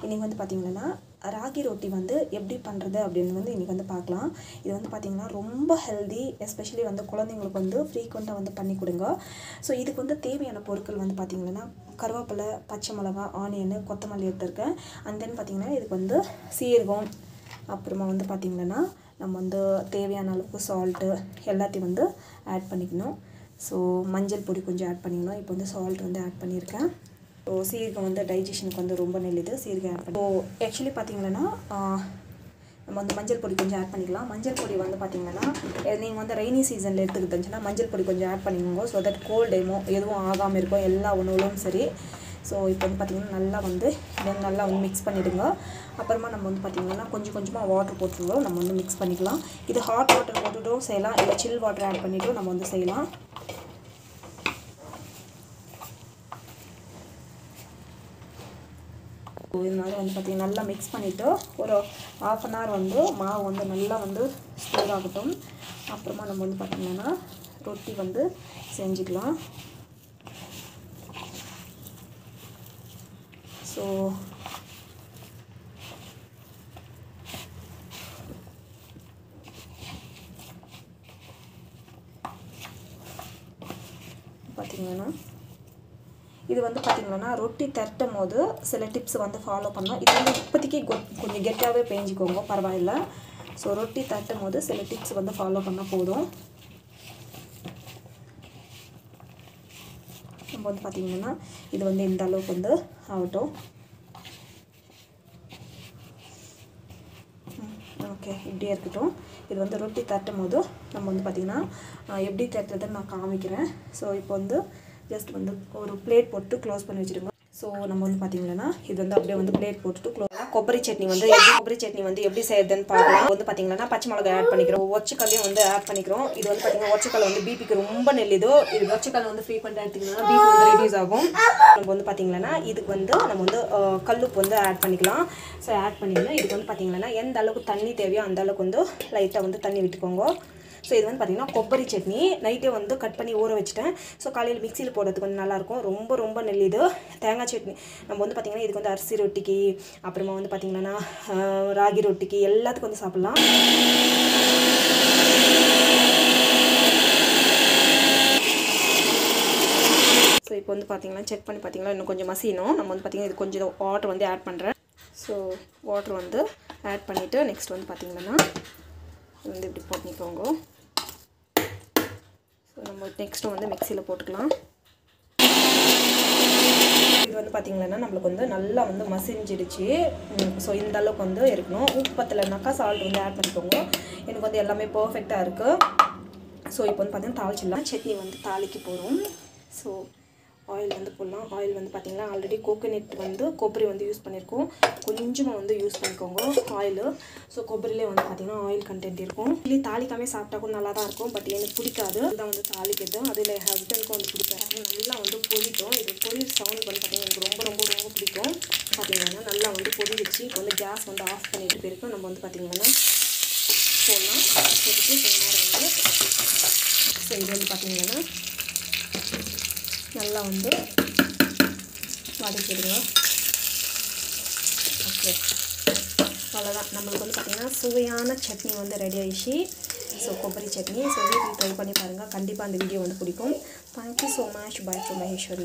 இன்றைக்கி வந்து பார்த்திங்கன்னா ராகி ரொட்டி வந்து எப்படி பண்ணுறது அப்படின்னு வந்து இன்றைக்கி வந்து பார்க்கலாம். இது வந்து பார்த்திங்கன்னா ரொம்ப ஹெல்தி, எஸ்பெஷலி வந்து குழந்தைங்களுக்கு வந்து ஃப்ரீக்வெண்ட்டாக வந்து பண்ணி கொடுங்க. ஸோ இதுக்கு வந்து தேவையான பொருட்கள் வந்து பார்த்திங்கன்னா கருவேப்பிலை, பச்சை மிளகா, ஆனியனு, கொத்தமல்லி எடுத்துருக்கேன். அண்ட் தென் பார்த்திங்கன்னா இதுக்கு வந்து சீரகம், அப்புறமா வந்து பார்த்திங்கன்னா நம்ம வந்து தேவையான அளவுக்கு சால்ட்டு எல்லாத்தையும் வந்து ஆட் பண்ணிக்கணும். ஸோ மஞ்சள் பொடி கொஞ்சம் ஆட் பண்ணிக்கணும். இப்போ வந்து சால்ட் வந்து ஆட் பண்ணியிருக்கேன். ஸோ சீரகம் வந்து டைஜஷனுக்கு வந்து ரொம்ப நல்லது, சீரகம் ஆட் பண்ணி. ஸோ ஆக்சுவலி பார்த்திங்கன்னா நம்ம வந்து மஞ்சள் பொடி கொஞ்சம் ஆட் பண்ணிக்கலாம். மஞ்சள் பொடி வந்து பார்த்திங்கன்னா நீங்கள் வந்து ரெய்னி சீசனில் எடுத்துக்கிட்டுச்சுன்னா மஞ்சள் பொடி கொஞ்சம் ஆட் பண்ணிக்கோங்க. ஸோ தட் கோல்டு எதுவும் ஆகாமல் இருக்கும் எல்லா உணவுகளும் சரி. ஸோ இப்போ வந்து பார்த்திங்கன்னா நல்லா வந்து மிக்ஸ் பண்ணிவிடுங்க. அப்புறமா நம்ம வந்து பார்த்திங்கன்னா கொஞ்சம் கொஞ்சமாக வாட்டர் போட்டுருவோம், நம்ம வந்து மிக்ஸ் பண்ணிக்கலாம். இது ஹாட் வாட்டர் போட்டுட்டும் செய்யலாம், இல்லை சில் வாட்டர் ஆட் பண்ணிவிட்டும் நம்ம வந்து செய்யலாம். இது மாதிரி வந்து பார்த்திங்கன்னா நல்லா மிக்ஸ் பண்ணிவிட்டு ஒரு 1/2 hour வந்து மாவு வந்து நல்லா வந்து ஸ்டோர் ஆகட்டும். அப்புறமா நம்ம வந்து பார்த்திங்கன்னா ரொட்டி வந்து செஞ்சுக்கலாம். ஸோ பார்த்திங்கன்னா இது வந்து பார்த்திங்கன்னா ரொட்டி தட்டும் போது சில டிப்ஸ் வந்து ஃபாலோ பண்ணோம். இது வந்து இப்போதைக்கு கொஞ்சம் கெட்டாகவே பேஞ்சிக்கோங்க, பரவாயில்ல. ஸோ ரொட்டி தட்டும் போது சில டிப்ஸ் வந்து ஃபாலோ பண்ணால் போதும். நம்ம வந்து பார்த்திங்கன்னா இது வந்து இந்த அளவுக்கு வந்து ஆகட்டும். ஓகே, இப்படியே இருக்கட்டும். இது வந்து ரொட்டி தட்டும் போது நம்ம வந்து பார்த்திங்கன்னா எப்படி தட்டுறதுன்னு நான் காமிக்கிறேன். ஸோ இப்போ வந்து ஜஸ்ட் வந்து ஒரு பிளேட் போட்டு க்ளோஸ் பண்ணி வச்சுருங்க. ஸோ நம்ம வந்து பார்த்திங்கன்னா இது வந்து அப்படியே வந்து பிளேட் போட்டுட்டு கொப்பரி சட்னி வந்து எப்படி செய்யறதுன்னு பார்க்கலாம். வந்து பார்த்திங்கன்னா பச்சை மிளகாய் ஆட் பண்ணிக்கிறோம், ஒச்சக்கல்லையும் வந்து ஆட் பண்ணிக்கிறோம். இது வந்து பார்த்திங்கன்னா ஒச்சக்கல் வந்து பிபிக்கு ரொம்ப நல்லது. இது ஒச்சக்கல் வந்து ஃப்ரீக்வெண்ட்டாக எடுத்திங்கன்னா பிபி வந்து ரெடியூஸ் ஆகும். நம்ம வந்து பார்த்திங்கன்னா இதுக்கு வந்து நம்ம வந்து கல்லுப்பு வந்து ஆட் பண்ணிக்கலாம். ஸோ ஆட் பண்ணிங்கன்னா இதுக்கு வந்து பார்த்திங்கன்னா எந்த அளவுக்கு தண்ணி தேவையோ அந்த அளவுக்கு வந்து லைட்டாக வந்து தண்ணி விட்டுக்கோங்க. ஸோ இது வந்து பார்த்திங்கன்னா கொப்பரி சட்னி நைட்டே வந்து கட் பண்ணி ஊற வச்சுட்டேன். ஸோ காலையில் மிக்சியில் போடுறதுக்கு வந்து நல்லாயிருக்கும், ரொம்ப நல்லது. தேங்காய் சட்னி நம்ம வந்து பார்த்திங்கன்னா இதுக்கு வந்து அரிசி ரொட்டிக்கு, அப்புறமா வந்து பார்த்திங்கன்னா ராகி ரொட்டிக்கு எல்லாத்துக்கும் வந்து சாப்பிட்லாம். ஸோ இப்போ வந்து பார்த்திங்கன்னா செக் பண்ணி பார்த்திங்கன்னா இன்னும் கொஞ்சம் மசியணும். நம்ம வந்து பார்த்திங்கன்னா இது கொஞ்சம் வாட்டர் வந்து ஆட் பண்ணுறேன். ஸோ வாட்டர் வந்து ஆட் பண்ணிவிட்டு நெக்ஸ்ட் வந்து பார்த்திங்கன்னா வந்து இப்படி போட்டுக்கோங்க. ஸோ நம்ம நெக்ஸ்ட்டு வந்து மிக்சியில் போட்டுக்கலாம். இது வந்து பார்த்திங்கன்னா நம்மளுக்கு வந்து நல்லா வந்து மசிஞ்சிடுச்சு. ஸோ இந்த அளவுக்கு வந்து இருக்கணும். உப்பு பத்தலைனாக்கா சால்ட் வந்து ஆட் பண்ணிக்கோங்க. எனக்கு வந்து எல்லாமே பர்ஃபெக்டாக இருக்குது. ஸோ இப்போ வந்து பார்த்திங்கன்னா தாளிச்சிடலாம். சட்னி வந்து தாளிக்க போகிறோம். ஸோ ஆயில் வந்து போடலாம். ஆயில் வந்து பார்த்திங்கன்னா ஆல்ரெடி கோகோனட் வந்து கொಬ್ಬரி வந்து யூஸ் பண்ணியிருக்கோம், கொஞ்சமாக வந்து யூஸ் பண்ணிக்கோங்க ஆயிலு. ஸோ கொಬ್ಬரிலே வந்து பார்த்திங்கன்னா ஆயில் கண்டென்ட் இருக்கும். இல்லை தாளிக்காமே சாப்பிட்டா கூட நல்லா தான் இருக்கும், பட் எனக்கு பிடிக்காது. அதுதான் வந்து தாளிக்கிறது. அதில் என் ஹஸ்பண்டுக்கும் வந்து பிடிக்காது. நல்லா வந்து பொரிக்கும். இது பொரி சவுண்ட் வந்து பார்த்திங்கன்னா எனக்கு ரொம்ப பிடிக்கும். பார்த்திங்கன்னா நல்லா வந்து பொரிஞ்சிச்சு. இப்போ வந்து கேஸ் வந்து ஆஃப் பண்ணிட்டு போயிருக்கோம். நம்ம வந்து பார்த்திங்கன்னா போடலாம். போட்டுட்டு கொஞ்ச நேரம் வந்து ஸோ இது வந்து பார்த்திங்கன்னா நல்லா வந்து வதக்கிடுங்க. ஓகே, அவ்வளோதான். நம்மளுக்கு வந்து பார்த்திங்கன்னா சுவையான சட்னி வந்து ரெடி ஆகிடுச்சு. ஸோ கொಬ್ಬரி சட்னி. ஸோ வீட்டில் ட்ரை பண்ணி பாருங்கள், கண்டிப்பாக அந்த வீடியோ வந்து பிடிக்கும். Thank you so much. Bye from Maheswari.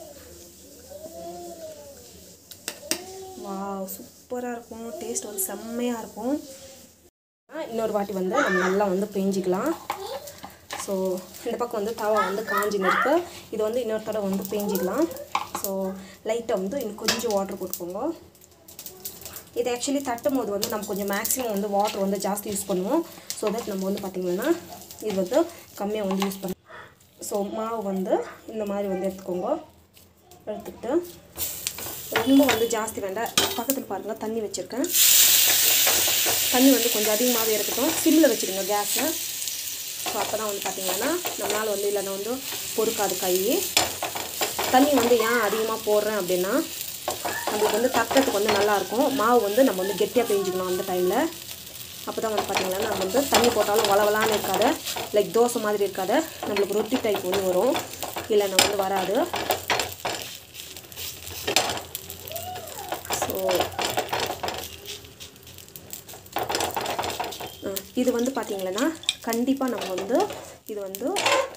Wow, சூப்பராக இருக்கும். டேஸ்ட் வந்து செம்மையாக இருக்கும். இன்னொரு வாட்டி வந்து நம்ம நல்லா வந்து பேஞ்சிக்கலாம். ஸோ இந்த பக்கம் வந்து தவா வந்து காஞ்சின்னு இருக்குது. இது வந்து இன்னொரு தடவை வந்து பேஞ்சிக்கலாம். ஸோ லைட்டாக வந்து இன்னும் கொஞ்சம் வாட்டர் போட்டுக்கோங்க. இது ஆக்சுவலி தட்டும் போது வந்து நம்ம கொஞ்சம் மேக்ஸிமம் வந்து வாட்டர் வந்து ஜாஸ்தி யூஸ் பண்ணுவோம். ஸோ தட் நம்ம வந்து பார்த்திங்கன்னா இது வந்து கம்மியாக வந்து யூஸ் பண்ணுவோம். ஸோ மாவு வந்து இந்த மாதிரி வந்து எடுத்துக்கோங்க. எடுத்துக்கிட்டு ரொம்ப வந்து ஜாஸ்தி வேண்டாம். பக்கத்தில் பாருங்கள் தண்ணி வச்சுருக்கேன். தண்ணி வந்து கொஞ்சம் அதிகமாகவே இருக்கட்டும். சிம்மில் வச்சுருங்க கேஸை. ஸோ அப்போ தான் வந்து பார்த்திங்கன்னா நம்மளால் வந்து இல்லைன்னா வந்து பொறுக்காது கை. தண்ணி வந்து ஏன் அதிகமாக போடுறேன் அப்படின்னா நம்மளுக்கு வந்து தட்டுறதுக்கு வந்து நல்லாயிருக்கும். மாவு வந்து நம்ம வந்து கெட்டியாக பெஞ்சிக்கணும் அந்த டைமில். அப்போ தான் வந்து பார்த்திங்கன்னா நம்ம வந்து தண்ணி போட்டாலும் வளவலான்னு இருக்காத, லைக் தோசை மாதிரி இருக்காத, நம்மளுக்கு ரொட்டி டைப் வந்து வரும், இல்லைன்னா வந்து வராது. ஸோ இது வந்து பார்த்திங்கன்னா கண்டிப்பாக நம்ம வந்து இது வந்து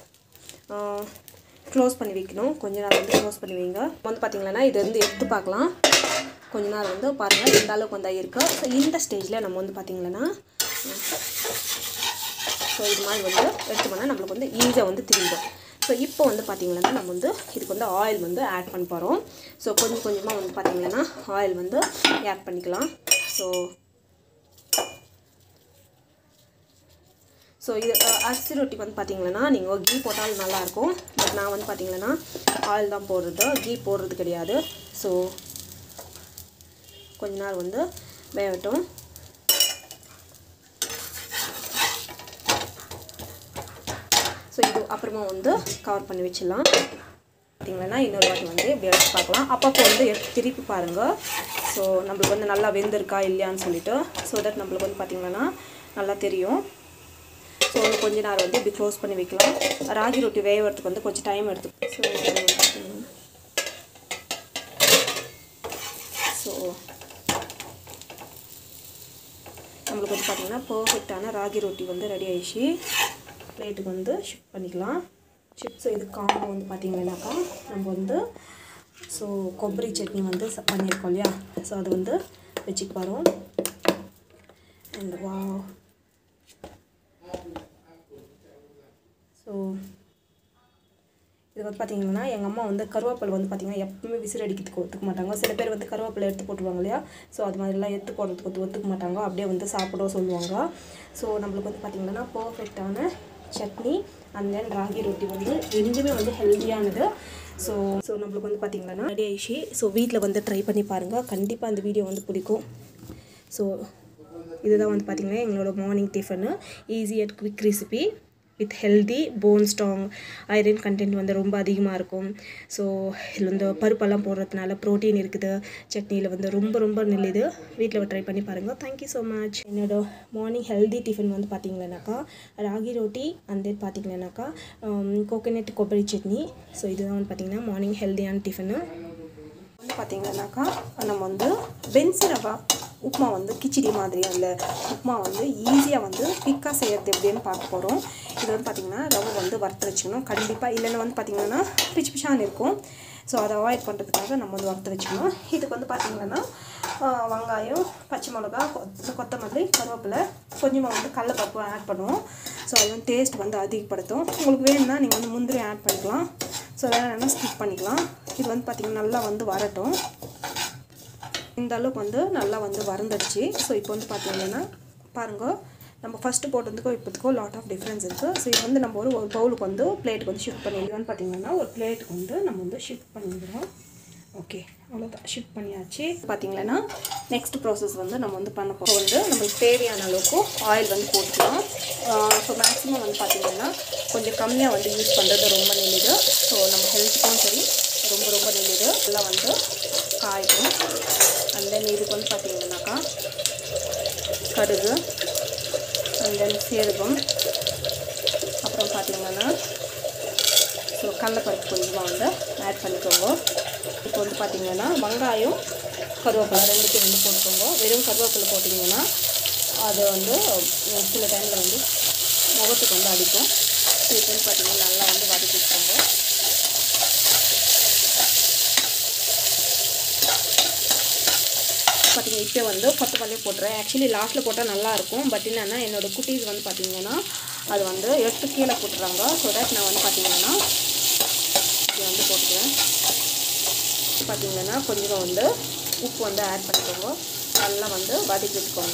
க்ளோஸ் பண்ணி வைக்கணும். கொஞ்ச நேரம் வந்து க்ளோஸ் பண்ணி வைங்க. வந்து பார்த்திங்கன்னா இது வந்து எடுத்து பார்க்கலாம். கொஞ்ச நேரம் வந்து பாருங்கள் இந்த அளவுக்கு வந்து இருக்குது. ஸோ இந்த ஸ்டேஜில் நம்ம வந்து பார்த்திங்கன்னா ஸோ இது மாதிரி வந்து எடுத்தோம்னா நம்மளுக்கு வந்து ஈஸியாக வந்து திரும்பும். ஸோ இப்போ வந்து பார்த்திங்கன்னா நம்ம வந்து இதுக்கு வந்து ஆயில் வந்து ஆட் பண்ண போகிறோம். ஸோ கொஞ்சம் கொஞ்சமாக வந்து பார்த்திங்கன்னா ஆயில் வந்து ஆட் பண்ணிக்கலாம். ஸோ இது அரிசி ரொட்டி வந்து பார்த்திங்கன்னா நீங்கள் கீ போட்டாலும் நல்லாயிருக்கும். பட் நான் வந்து பார்த்திங்கன்னா ஆயில் தான் போடுறது, கீ போடுறது கிடையாது. ஸோ கொஞ்ச நேரம் வந்து வேகட்டும். ஸோ இது அப்புறமா வந்து கவர் பண்ணி வச்சிடலாம். பார்த்திங்கன்னா இன்னொரு வாட்டி வந்து இப்படி எடுத்து பார்க்கலாம். அப்பப்போ வந்து எடுத்து திருப்பி பாருங்கள். ஸோ நம்மளுக்கு வந்து நல்லா வெந்திருக்கா இல்லையான்னு சொல்லிட்டு, ஸோ தட் நம்மளுக்கு வந்து பார்த்திங்கன்னா நல்லா தெரியும். ஸோ கொஞ்ச நேரம் வந்து இப்படி க்ளோஸ் பண்ணி வைக்கலாம். ராகி ரொட்டி வேகிறதுக்கு வந்து கொஞ்சம் டைம் எடுத்துக்கும். ஸோ நம்மளுக்கு வந்து பார்த்திங்கன்னா பர்ஃபெக்டான ராகி ரொட்டி வந்து ரெடி ஆகிடுச்சு. பிளேட்டுக்கு வந்து ஷிஃப்ட் பண்ணிக்கலாம். ஸோ இது காம்போ வந்து பார்த்திங்கன்னாக்கா நம்ம வந்து ஸோ கொಬ್ಬரி சட்னி வந்து பண்ணியிருக்கோம் இல்லையா, ஸோ அது வந்து வச்சுக்கு வரோம். அண்ட் வா ஸோ இது வந்து பார்த்திங்கன்னா எங்கள் அம்மா வந்து கருவேப்பிலை வந்து பார்த்திங்கன்னா எப்பவுமே விசிறு அடிக்கிறதுக்கு ஒத்துக்க மாட்டாங்க. சில பேர் வந்து கருவேப்பிலை எடுத்து போட்டுருவாங்க இல்லையா, ஸோ அது மாதிரிலாம் எடுத்து போடுறதுக்கு ஒத்துக்க மாட்டாங்க. அப்படியே வந்து சாப்பிட சொல்லுவாங்க. ஸோ நம்மளுக்கு வந்து பார்த்திங்கன்னா பர்ஃபெக்டான சட்னி அண்ட் தென் ராகி ரொட்டி வந்து ரெண்டுமே வந்து ஹெல்த்தியானது. ஸோ நம்மளுக்கு வந்து பார்த்திங்கன்னா ரெடி ஆயிடுச்சு. ஸோ வீட்டில் வந்து ட்ரை பண்ணி பாருங்கள். கண்டிப்பாக அந்த வீடியோ வந்து பிடிக்கும். ஸோ இதுதான் வந்து பார்த்திங்கன்னா எங்களோட morning tiffin, easy and quick recipe with healthy bone strong iron content வந்து ரொம்ப அதிகமாக இருக்கும். ஸோ இதில் வந்து பருப்பெல்லாம் போடுறதுனால ப்ரோட்டீன் இருக்குது. சட்னியில் வந்து ரொம்ப ரொம்ப நல்லது. வீட்டில் ட்ரை பண்ணி பாருங்கள். Thank you so much. என்னோட மார்னிங் ஹெல்தி டிஃபன் வந்து பார்த்திங்கன்னாக்கா ராகி ரொட்டி அண்ட் தென் பார்த்திங்கன்னாக்கா கோகோனட் கொಬ್ಬரி சட்னி. ஸோ இதுதான் வந்து பார்த்திங்கன்னா மார்னிங் ஹெல்தியான டிஃபனு. வந்து பார்த்திங்கன்னாக்கா நம்ம வந்து பென்சி ரவா உப்புமா வந்து கிச்சடி மாதிரி அந்த உப்புமா வந்து ஈஸியாக வந்து குயிக்காக செய்கிறது எப்படின்னு பார்க்க போகிறோம். இது வந்து பார்த்திங்கன்னா ரவை வந்து வறுத்து வச்சுக்கணும் கண்டிப்பாக, இல்லைன்னா வந்து பார்த்திங்கன்னா பிச்சு பிச்சான்னு இருக்கும். ஸோ அதை அவாய்ட் பண்ணுறதுக்காக நம்ம வந்து வறுத்து வச்சுக்கணும். இதுக்கு வந்து பார்த்திங்கன்னா வெங்காயம், பச்சை மிளகா, கொத்தமல்லி, கருவேப்பிலை, கொஞ்சமாக வந்து கடலைப்பருப்பு ஆட் பண்ணுவோம். ஸோ அது வந்து டேஸ்ட் வந்து அதிகப்படுத்தும். உங்களுக்கு வேணும்னா நீங்கள் வந்து முந்திரி ஆட் பண்ணிக்கலாம். ஸோ வேணும்னா ஸ்கிப் பண்ணிக்கலாம். இது வந்து பார்த்திங்கன்னா நல்லா வந்து வரட்டும். இந்த அளவுக்கு வந்து நல்லா வந்து வறந்துடுச்சு. ஸோ இப்போ வந்து பார்த்திங்கன்னா பாருங்கள், நம்ம ஃபஸ்ட்டு போட்டதுக்கும் இப்போதுக்கும் லாட் ஆஃப் டிஃப்ரென்ஸ் இருக்குது. ஸோ இது வந்து நம்ம ஒரு பவுலுக்கு வந்து பிளேட்டுக்கு வந்து ஷிஃப்ட் பண்ணிடுவோம்னு பார்த்திங்கன்னா ஒரு பிளேட்டுக்கு வந்து நம்ம வந்து ஷிஃப்ட் பண்ணிடுறோம். ஓகே, அவ்வளோதான், ஷிஃப்ட் பண்ணியாச்சு. பார்த்திங்கன்னா நெக்ஸ்ட் ப்ராசஸ் வந்து நம்ம வந்து பண்ண போகிறோம். வந்து நம்மளுக்கு தேவையான அளவுக்கு ஆயில் வந்து போட்டுக்கலாம். ஸோ மேக்ஸிமம் வந்து பார்த்திங்கன்னா கொஞ்சம் கம்மியாக வந்து யூஸ் பண்ணுறது ரொம்ப நல்லது. ஸோ நம்ம ஹெல்த்துக்கும் சரி ரொம்ப ரொம்ப நல்லது. எல்லாம் வந்து காய்க்கும். அண்ட் தென் இதுக்கு வந்து பார்த்திங்கன்னாக்கா கடுகு அண்ட் தென் சீரகம், அப்புறம் பார்த்திங்கன்னா ஸோ கடலைப்பருப்பு கொஞ்சமாக வந்து ஆட் பண்ணிக்கோங்க. இப்போ வந்து பார்த்திங்கன்னா வெங்காயம், கருவேப்பிலை ரெண்டுத்தையும் வந்து போட்டுக்கோங்க. வெறும் கருவேப்பிலை போட்டிங்கன்னா அது வந்து சில டைமில் வந்து முகத்துக்கு வந்து அடிக்கும். இப்போ வந்து பார்த்திங்கன்னா நல்லா வந்து வதக்கிக்கோங்க. பார்த்திங்கன்னா இப்போ வந்து கொத்தமல்லி போட்டுறேன். ஆக்சுவலி லாஸ்ட்டில் போட்டால் நல்லாயிருக்கும். பட் என்னென்னா என்னோடய குட்டீஸ் வந்து பார்த்திங்கன்னா அது வந்து எடுத்து கீழே போட்டுறாங்க. ஸோ தட் நான் வந்து பார்த்திங்கன்னா இதை வந்து போட்டுக்கிறேன். பார்த்திங்கன்னா கொஞ்சம் வந்து உப்பு வந்து ஆட் பண்ணிக்கோங்க. நல்லா வந்து வதக்கி வச்சுக்கோங்க.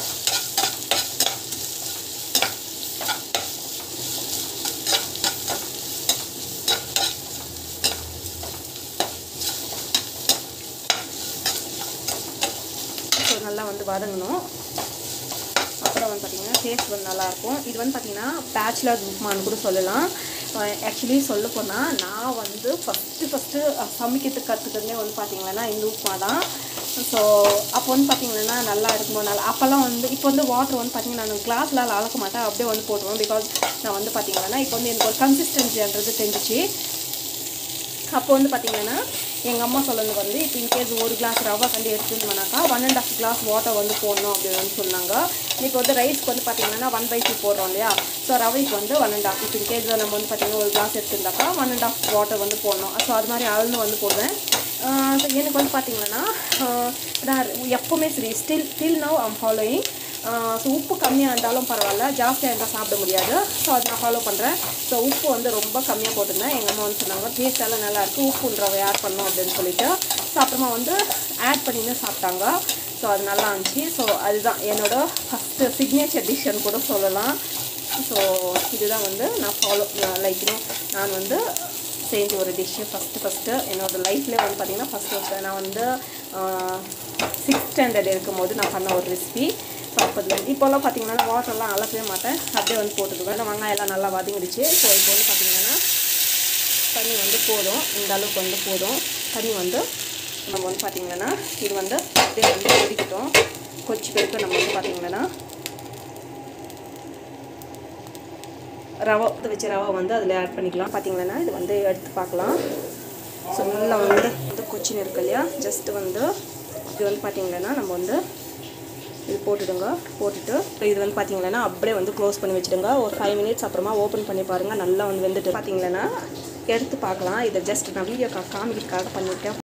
நல்லா வந்து வதங்கணும். அப்புறம் வந்து பார்த்திங்கன்னா டேஸ்ட் வந்து நல்லாயிருக்கும். இது வந்து பார்த்திங்கன்னா பேச்சுலர் உப்புமான்னு கூட சொல்லலாம். ஆக்சுவலி சொல்ல போனால் நான் வந்து ஃபஸ்ட்டு சமைக்கிறதுக்கு கற்றுக்கிறதே வந்து பார்த்திங்கன்னா இந்த உப்புமா தான். ஸோ அப்போ வந்து பார்த்திங்கன்னா நல்லா இருக்கும்போது நல்லா அப்போல்லாம் வந்து இப்போ வந்து வாட்டர் வந்து பார்த்திங்கன்னா நான் கிளாஸ்லாம் அளக்க மாட்டேன், அப்படியே வந்து போட்டுருவேன். பிகாஸ் நான் வந்து பார்த்திங்கன்னா இப்போ வந்து எனக்கு ஒரு கன்சிஸ்டன்சின்றது தெரிஞ்சிச்சு. அப்போ வந்து பார்த்திங்கன்னா எங்கள் அம்மா சொன்னது வந்து இப்போ இன்கேஸ் 1 கிளாஸ் ரவை கண்டு எடுத்துருந்தோம்னாக்கா 1.5 கிளாஸ் வாட்டர் வந்து போடணும் அப்படின்னு வந்து சொன்னாங்க. இப்போ வந்து ரைஸ்க்கு வந்து பார்த்திங்கன்னா 1/2 போடுறோம் இல்லையா, ஸோ ரவைக்கு வந்து 1.5. இப்போ இன்கேஸ் நம்ம வந்து பார்த்திங்கன்னா 1 கிளாஸ் எடுத்துருந்தாக்கா 1.5 வாட்டர் வந்து போடணும். ஸோ அது மாதிரி அளந்து வந்து போடுவேன். ஸோ எனக்கு வந்து பார்த்திங்கன்னா நான் எப்போவுமே சரி still now I'm following. So உப்பு கம்மியாக இருந்தாலும் பரவாயில்ல, ஜாஸ்தியாக இருந்தால் சாப்பிட முடியாது. ஸோ அது நான் ஃபாலோ பண்ணுறேன். ஸோ உப்பு வந்து ரொம்ப கம்மியாக போட்டிருந்தேன். எங்கள் அம்மா வந்து சொன்னாங்க டேஸ்ட் எல்லாம் நல்லாயிருக்கு, உப்புன்றவை ஆட் பண்ணோம் அப்படின்னு சொல்லிட்டு. ஸோ அப்புறமா வந்து ஆட் பண்ணின்னு சாப்பிட்டாங்க. ஸோ அது நல்லா இருந்துச்சு. ஸோ அதுதான் என்னோடய ஃபஸ்ட்டு சிக்னேச்சர் டிஷ்ஷுன்னு கூட சொல்லலாம். ஸோ இதுதான் வந்து நான் லைக் நான் வந்து செஞ்ச ஒரு டிஷ்ஷு ஃபஸ்ட்டு என்னோடய லைஃப்லேயே வந்து பார்த்திங்கன்னா ஃபஸ்ட்டு நான் வந்து 6th ஸ்டாண்டர்ட் இருக்கும்போது நான் பண்ண ஒரு ரெசிபி. ஸோ இப்போல்லாம் பார்த்திங்கன்னா வாட்டர்லாம் அளக்கவே மாட்டேன், அப்படியே வந்து போட்டுக்குவேன். வெங்காயம் எல்லாம் நல்லா வதங்கிடுச்சு. ஸோ இப்போ வந்து பார்த்திங்கன்னா தண்ணி வந்து போதும், இந்த அளவுக்கு வந்து போதும் தண்ணி வந்து. நம்ம வந்து பார்த்திங்கன்னா இது வந்து அப்படியே வந்து கொதிக்கிட்டோம். கொச்சி பேருக்கு நம்ம வந்து பார்த்திங்கன்னா ரவை வச்ச ரவை வந்து அதில் ஆட் பண்ணிக்கலாம். பார்த்திங்கன்னா இது வந்து எடுத்து பார்க்கலாம். ஸோ நல்லா வந்து கொச்சின்னு இருக்கு இல்லையா, ஜஸ்ட்டு வந்து இது வந்து பார்த்திங்கன்னா நம்ம வந்து இது போட்டுட்டு இது வந்து பார்த்திங்கன்னா அப்படியே வந்து க்ளோஸ் பண்ணி வச்சுடுங்க. ஒரு 5 மினிட்ஸ் அப்புறமா ஓப்பன் பண்ணி பாருங்கள், நல்லா வந்து வெந்துட்டு பார்த்திங்கன்னா எடுத்து பார்க்கலாம். இதை ஜஸ்ட் நான் வீடியோ காமிக்கிறதுக்காக பண்ணியிருக்கேன்.